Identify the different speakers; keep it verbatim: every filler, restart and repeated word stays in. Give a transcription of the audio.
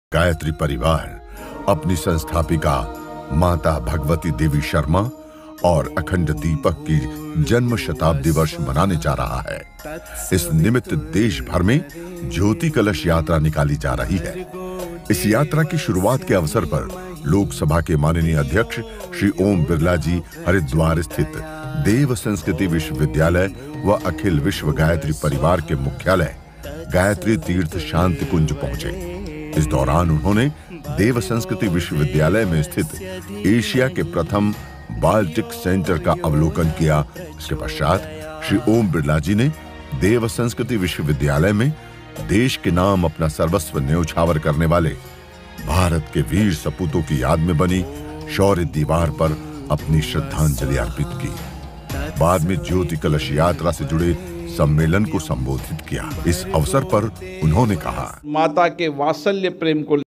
Speaker 1: गायत्री परिवार अपनी संस्थापिका माता भगवती देवी शर्मा और अखंड दीपक की जन्म शताब्दी वर्ष मनाने जा रहा है। इस निमित्त देश भर में ज्योति कलश यात्रा निकाली जा रही है। इस यात्रा की शुरुआत के अवसर पर लोकसभा के माननीय अध्यक्ष श्री ओम बिरला जी हरिद्वार स्थित देव संस्कृति विश्वविद्यालय व अखिल विश्व गायत्री परिवार के मुख्यालय गायत्री तीर्थ शांति कुंज पहुंचे। इस दौरान उन्होंने देव संस्कृति विश्वविद्यालय में स्थित एशिया के प्रथम बाल्टिक सेंटर का अवलोकन किया। इसके पश्चात श्री ओम बिरला जी ने देव संस्कृति विश्वविद्यालय में देश के नाम अपना सर्वस्व न्यौछावर करने वाले भारत के वीर सपूतों की याद में बनी शौर्य दीवार पर अपनी श्रद्धांजलि अर्पित की। बाद में ज्योति कलश यात्रा से जुड़े सम्मेलन को संबोधित किया। इस अवसर पर उन्होंने कहा,
Speaker 2: माता के वात्सल्य प्रेम को